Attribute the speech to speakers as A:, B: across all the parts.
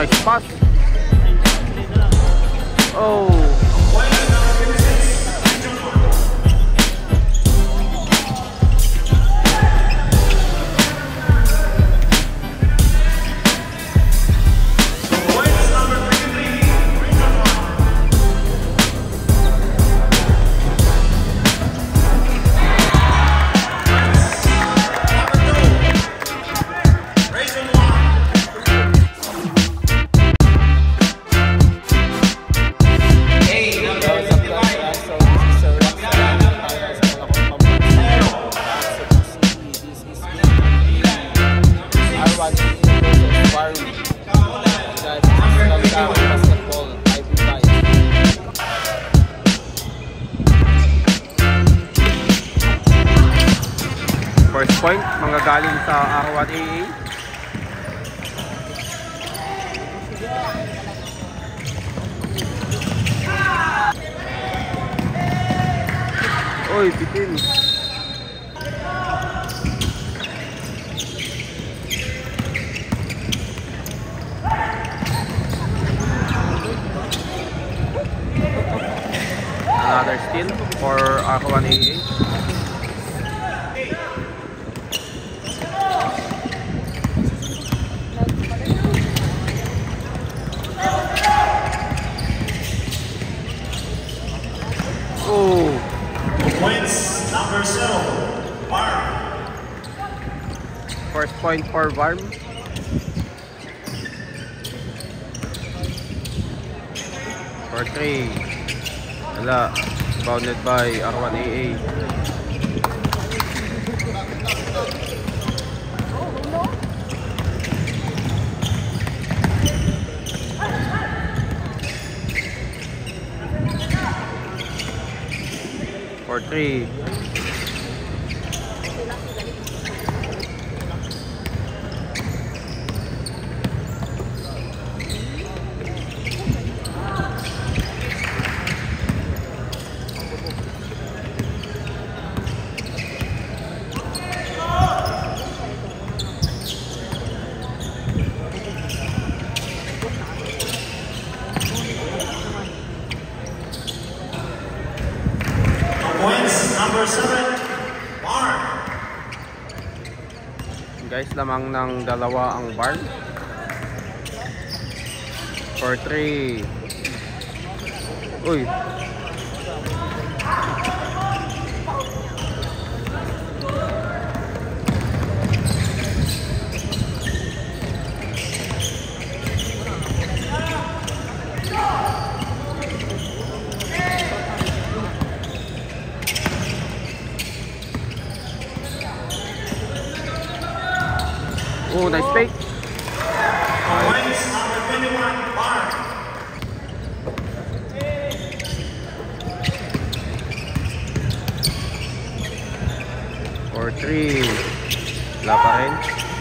A: nice pass. Oh. First point, manggagaling sa R1 AA. Oy, bitin. Another steal for R1 AA.
B: Points number 7, Varm.
A: First point for Varm. For 3. Wala. Bounded by R1 AA. For 3.
B: Number 7, Varm.
A: Guys, lamang ng dalawa ang Varm. For 3. Uy. Oh, nice fake.
B: Points number 21, Varm.
A: For 3. Wala pa rin.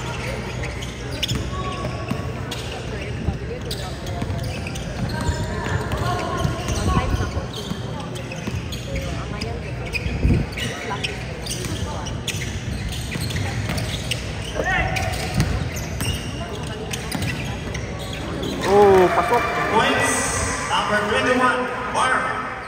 A: Oh, pasok.
B: Points number 21, Varm.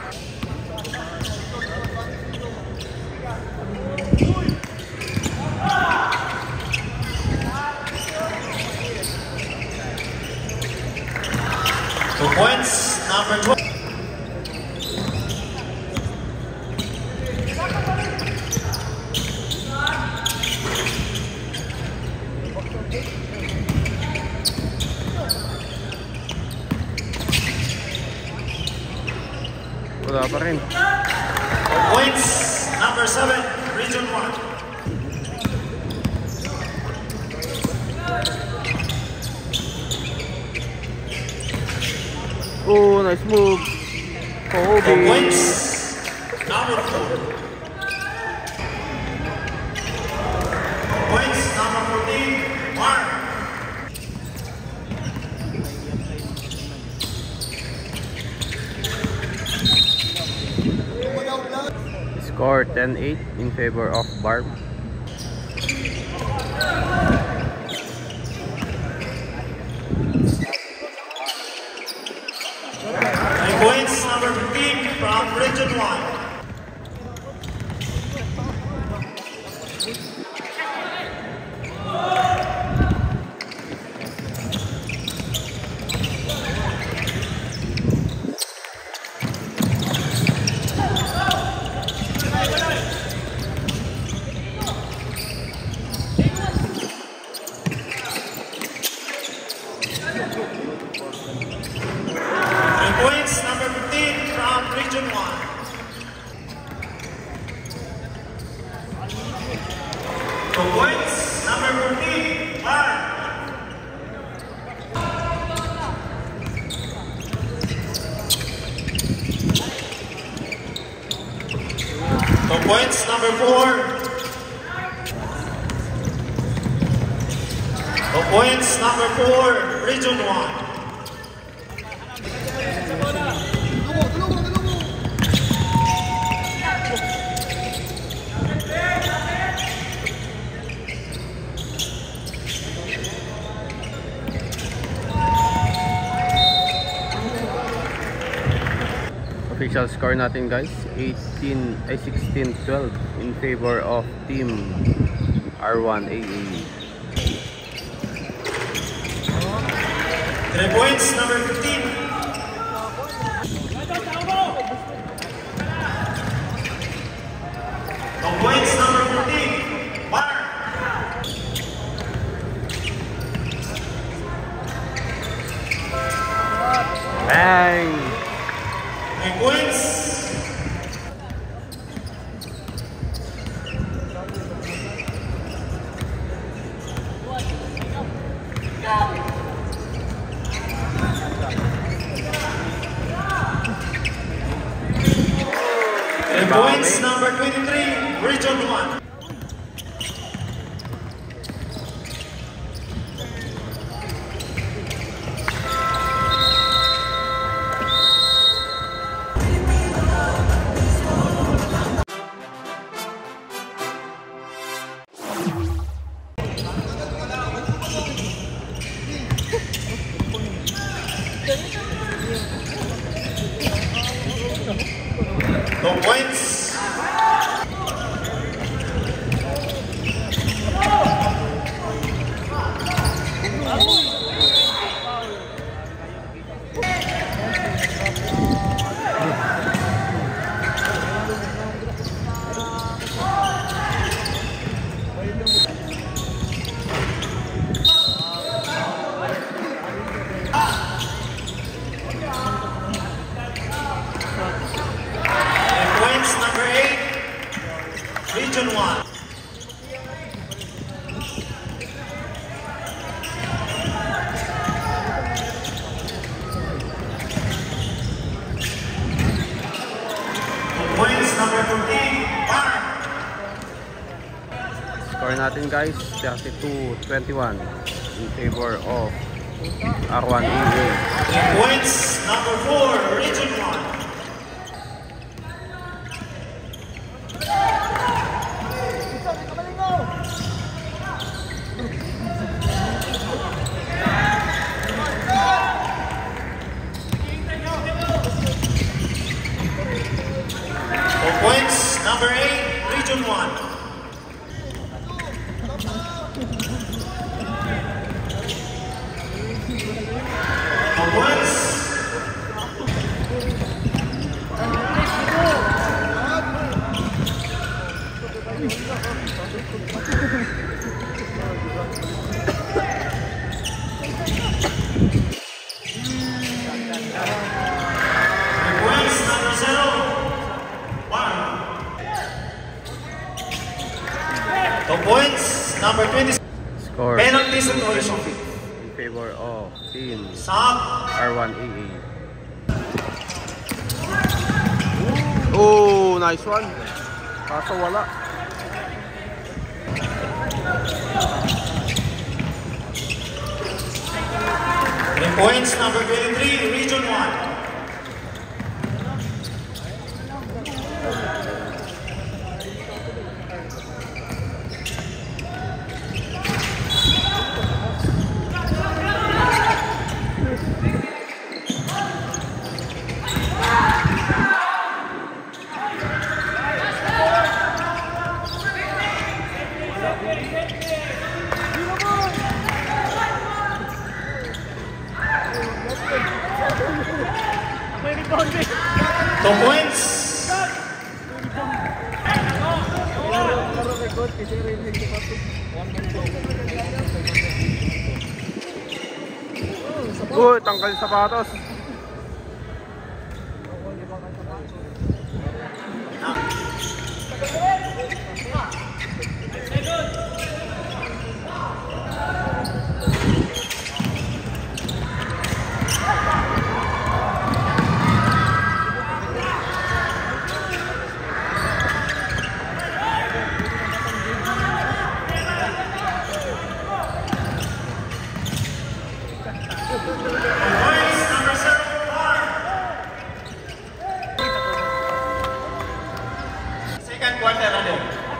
B: Points number 12.
A: Wala pa rin.
B: Points number 7, Region 1.
A: Oh, nice move. Kobe.
B: Points number 4. Points number 14, Varm.
A: Score 10-8 in favor of Varm.
B: from Region 1. Points number 15 from Region 1. For points number 15, Mark. For points number 4. For points number 4, Region 1.
A: Official score natin guys, 16-12 in favor of team R1AA.
B: 3 points number 15. For points number 15, Mark.
A: Bang!
B: 3 points. Points number 23, Region 1. No points. Points number 8, Region 1. Points number 15, Mark.
A: Score natin guys, 32-21 in favor of R1AA.
B: Points number 4, Region 1. Points number 8, Region 1. Points. Points number 0, 1. The points number 20.
A: Score
B: Penalty situation.
A: in favor of team
B: Stop.
A: R1AA. Oh, nice one. Kaso wala.
B: The points number 23, Region 1. 2 points.
A: Tanggal yung sapatos.
B: Second quarter ano?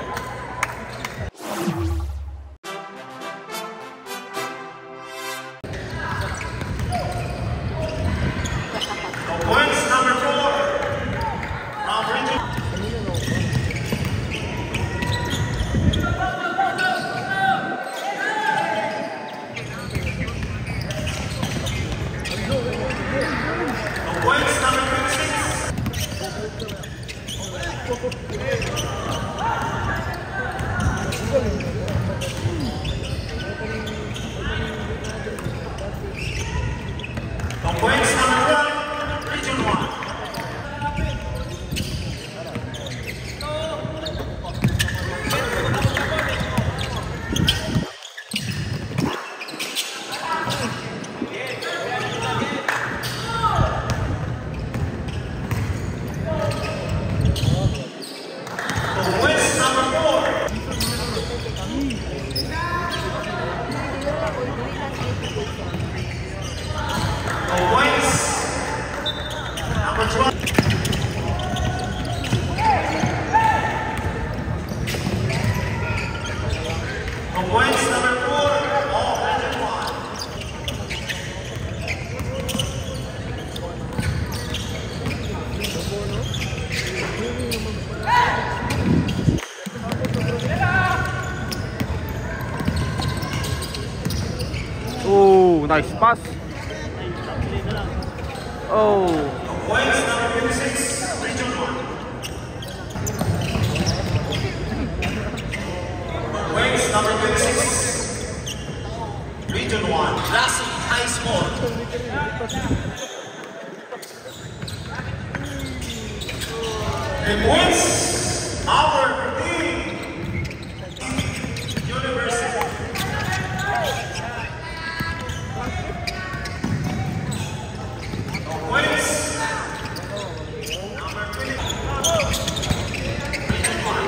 B: Points number 4 from region. Points number 26. Points number 1, region 1. Points number 4. Points number 12. Points number 4, all region
A: 1. Oh, nice pass. Oh.
B: Points number 56, region 1. Points number 56, region 1. Lassie High School. And points number 15, University. Points number 20, region 1.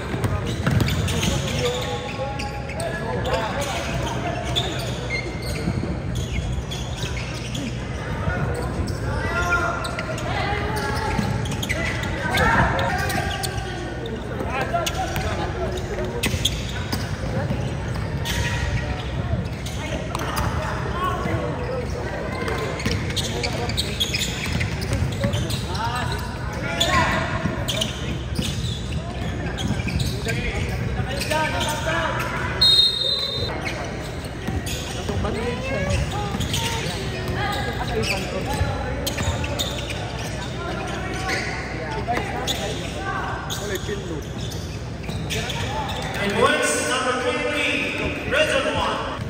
B: And points number 23, region 1.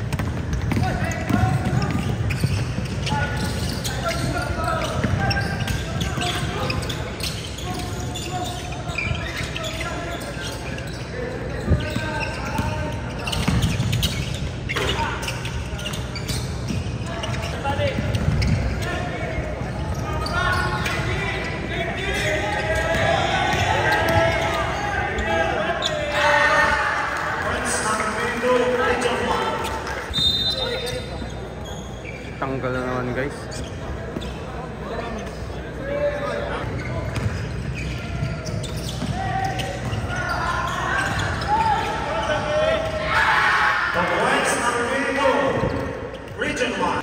A: Tanggal na naman, guys.
B: Points number 22, region 1.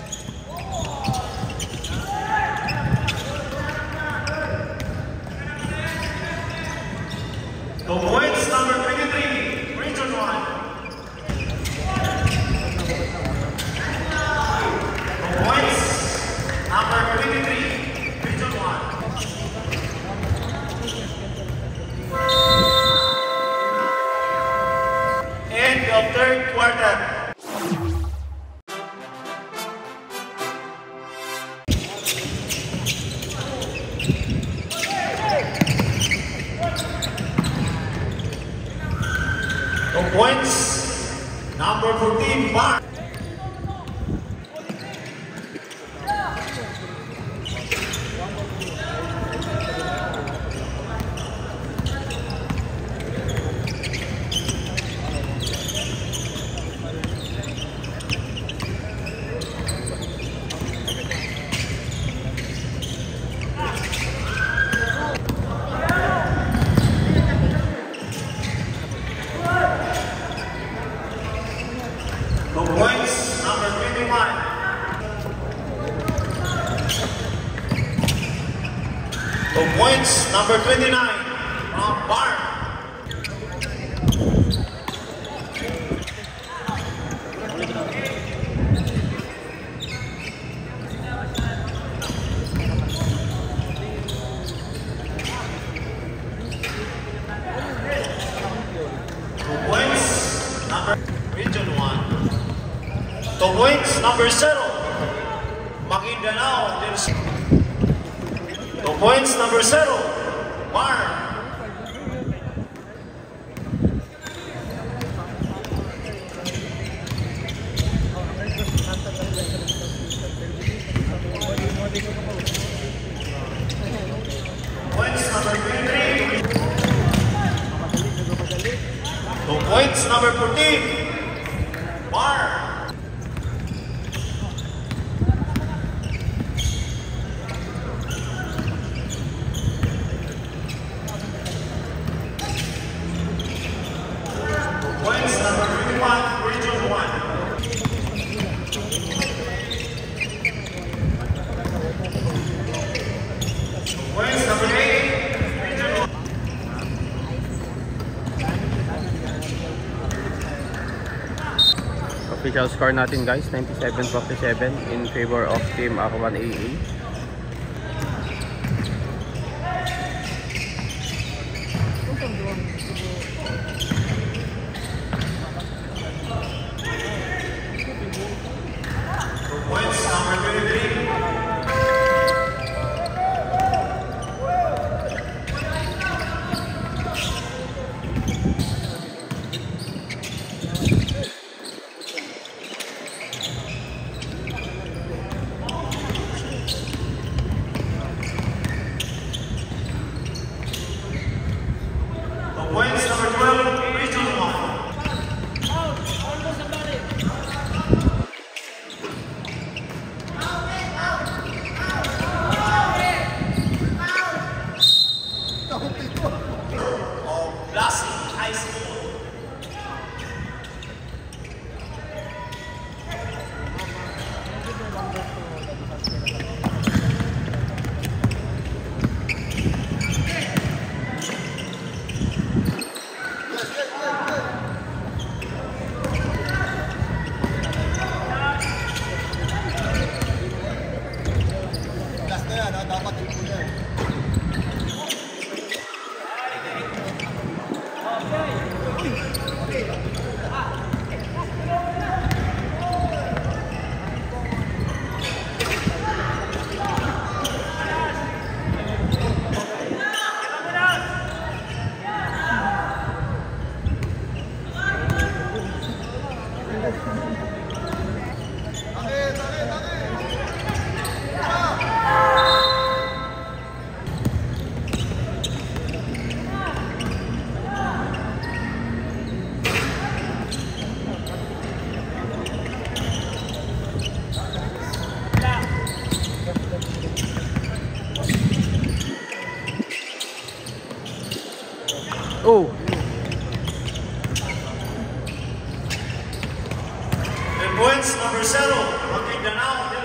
B: Points number 23, region 1. Points of third quarter. Points, number 14, Mark. Points, number 21. Points, number 29, from Barn. Points, number Region 1. 2 points, number 0, Maguindanao del Sur. 2 points, number 0, Barn. Points, number 23. 2 points, number 14, Barn. Points, number 21, Region 1. Points, number 8, Region 1.
A: Official score natin guys, 97-57 in favor of Team Akwan AA.
B: Points, number 23. Points, number 12, Region 1. Lassie High School.
A: Oh!
B: The points, number 0, Maguindanao del